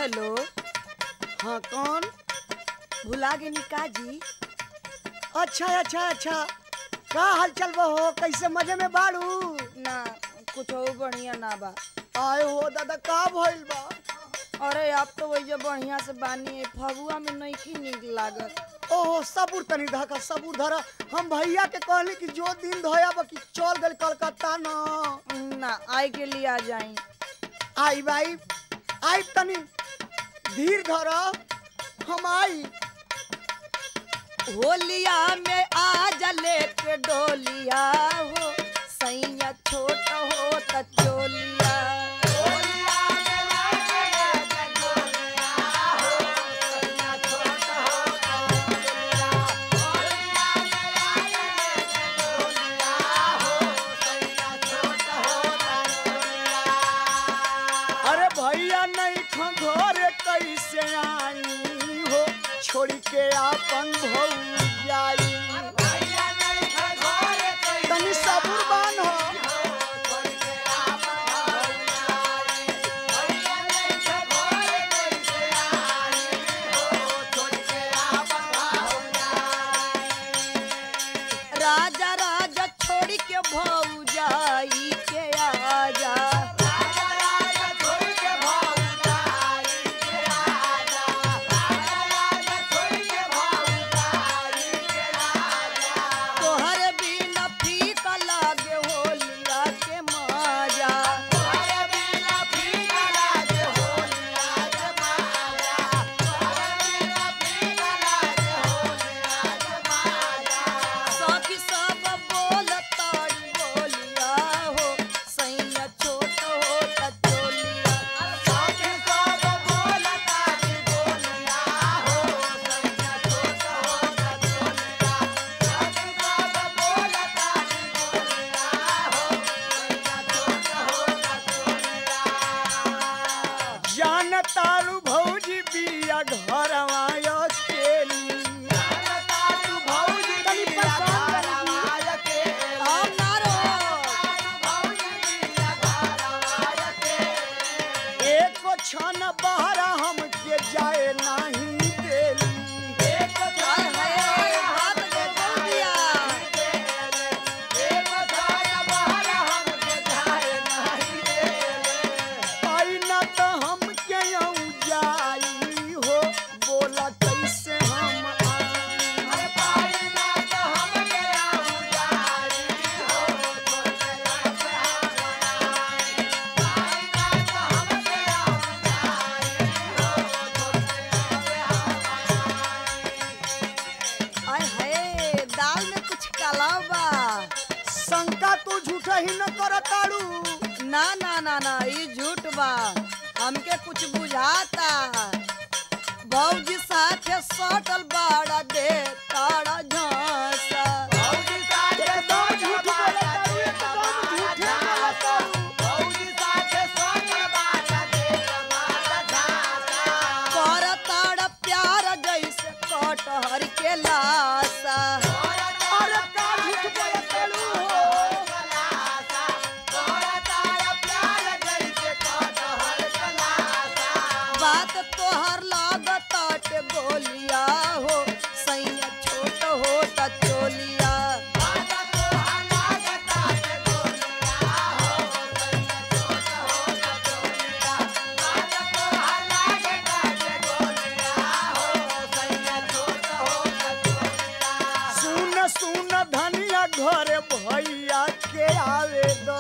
Hello. हाँ कौन? भुला गए निका जी। अच्छा अच्छा अच्छा, का हाल चल हो? कैसे मजे में बाड़ू? ना कुछ हो बढ़िया ना बा। आए हो दादा, का भइल बा? अरे आप तो वही बढ़िया से बानी है, फगुआ में नहीं की नीक लागत। ओहो सबूर तनी धका, सबूर धरा। हम भैया के कहली कि जो दिन धोया बाकी चल गल कलकत्ता ना आई के लिए आ जाई। आई भाई आई, तनी धीर धरा, हम आई। होलिया में आज लेके डोलिया हो, सैया छोट हो त चोलिया। अरे भैया नहीं घर कैसे आई हो, छोड़ के आपन भौजाई। तनी सबूर बान हो। राजा राजा छोड़ के भौजाई के आजा। तोहरे बिना फीका लागे होलिया के माजा। सखी सब बोलताड़ी बोलिया हो, सैया छोट हो त चोलिया। जान तारू भौजी बिया घरवा अकेली। तनी पसंद करी। हम ना रहो। एको क्षण बहरा हमके जाए नहीं देली। हाय हाय भात दे दिया। आई ना तो हमके यूं जाई हो, बोला कैसे हम आई। हाय हाय दाल में कुछ काला बा। शंका तू झूठा ही न करताड़ू। ना ना ना ना ये झूठ बा, हमके कुछ बुझाता। भौजी साथे सटल बाड़ा दे ताड़ा झांसा। एकदम झूठ बोलताड़ू, एकदम झूठे बोलताड़ू। कर ताड़ा प्यार जैसे कटहर के लासा। अरे का झूठ बोलताड़ू हो? बात तोहर लागत गोलिया हो, सैया छोट हो त चोलिया। सुन सुन धनिया घर भैया के आवे द।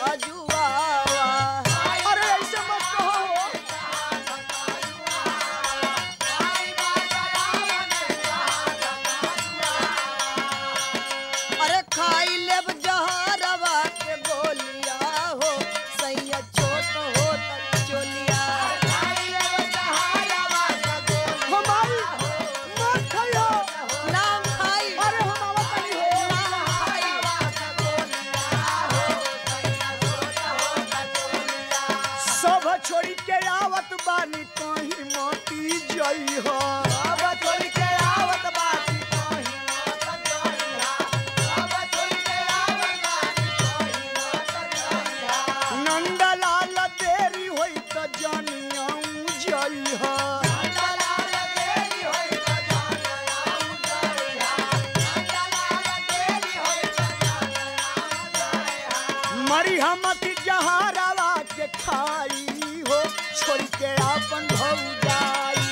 जुआवा। अरे ऐसे मत कहो। अरे खाई लेब जहरवा के गोलिया हो सैया छोट हो त चोलिया। हमारी मत खाइयो। नाम खाई अरे हम आवत नहीं हो। सब छोड़ी के आवत बानी कहीं मोती जई हो। सब छोड़ी के आवत बानी कहीं मोती जई हो। सब छोड़ी के आवत बानी कहीं मोती जई हो। नंदलाल देरी होई त जानिया जई हो। नंदलाल देरी होई त जानिया जई हो। नंदलाल देरी होई त जानिया जई हो। मरी हमती जहारावा के खाई हो छोड़ के अपन भौजाई।